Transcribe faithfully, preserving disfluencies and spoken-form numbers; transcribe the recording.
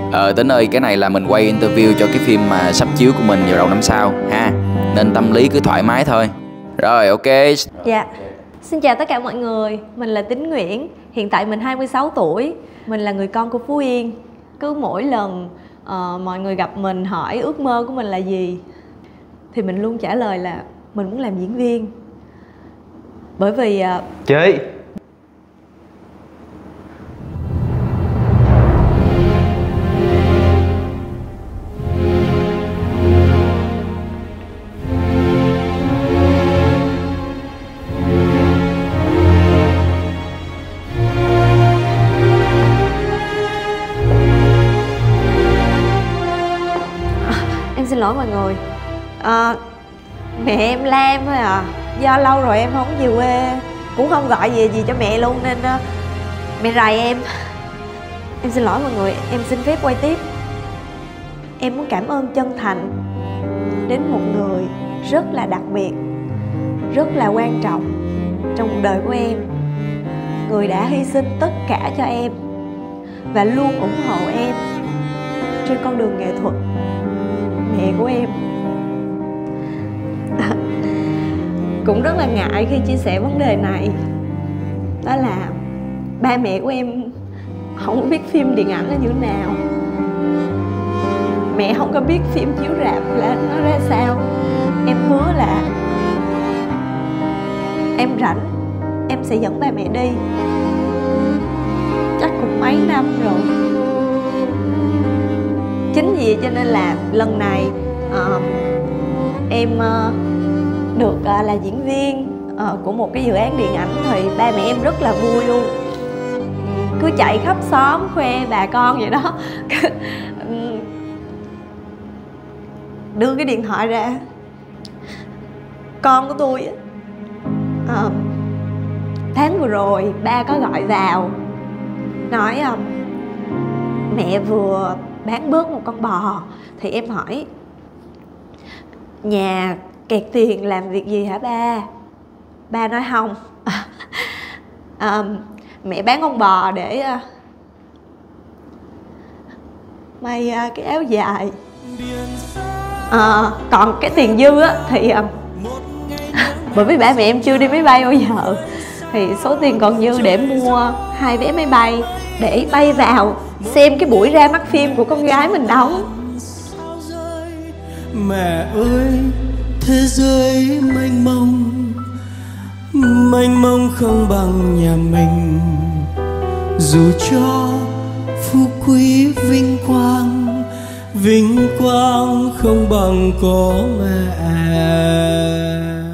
Ờ Tính ơi, cái này là mình quay interview cho cái phim mà sắp chiếu của mình vào đầu năm sau ha, nên tâm lý cứ thoải mái thôi. Rồi ok. Dạ. Xin chào tất cả mọi người, mình là Tính Nguyễn. Hiện tại mình hai mươi sáu tuổi. Mình là người con của Phú Yên. Cứ mỗi lần uh, mọi người gặp mình hỏi ước mơ của mình là gì thì mình luôn trả lời là mình muốn làm diễn viên. Bởi vì uh... Chơi. Xin lỗi mọi người, à, mẹ em la em thôi à. Do lâu rồi em không về quê, cũng không gọi về gì cho mẹ luôn nên uh, mẹ rầy em. Em xin lỗi mọi người, em xin phép quay tiếp. Em muốn cảm ơn chân thành đến một người rất là đặc biệt, rất là quan trọng trong cuộc đời của em. Người đã hy sinh tất cả cho em và luôn ủng hộ em trên con đường nghệ thuật. Mẹ của em. Cũng rất là ngại khi chia sẻ vấn đề này. Đó là ba mẹ của em không có biết phim điện ảnh là như thế nào. Mẹ không có biết phim chiếu rạp là nó ra sao. Em hứa là em rảnh em sẽ dẫn ba mẹ đi. Chắc cũng mấy năm rồi. Chính vì cho nên là lần này uh, em uh, được uh, là diễn viên uh, của một cái dự án điện ảnh thì ba mẹ em rất là vui luôn. Cứ chạy khắp xóm khoe bà con vậy đó. Đưa cái điện thoại ra. Con của tôi uh, tháng vừa rồi ba có gọi vào nói uh, mẹ vừa bán bớt một con bò. Thì em hỏi nhà kẹt tiền làm việc gì hả ba? Ba nói không. à, mẹ bán con bò để uh, may uh, cái áo dài. à, Còn cái tiền dư á thì uh, bởi vì ba mẹ em chưa đi máy bay bao giờ thì số tiền còn dư để mua hai vé máy bay để bay vào xem cái buổi ra mắt phim của con gái mình đóng. Mẹ ơi, thế giới mênh mông, mênh mông không bằng nhà mình. Dù cho phú quý vinh quang, vinh quang không bằng có mẹ.